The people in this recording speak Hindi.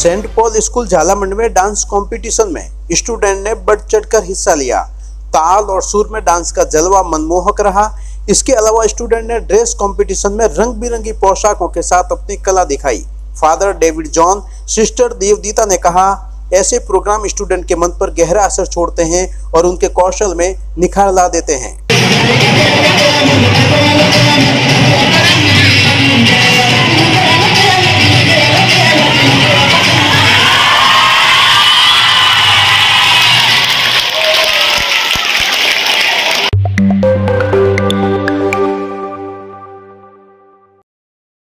सेंट पॉल स्कूल झालामंड में डांस कंपटीशन में स्टूडेंट ने बढ़ चढ़कर हिस्सा लिया। ताल और सुर में डांस का जलवा मनमोहक रहा। इसके अलावा स्टूडेंट ने ड्रेस कंपटीशन में रंग बिरंगी पोशाकों के साथ अपनी कला दिखाई। Father David John, sister Devdita ने कहा, ऐसे प्रोग्राम स्टूडेंट के मन पर गहरा असर छोड़ते हैं और उनके कौशल में निखार ला देते हैं।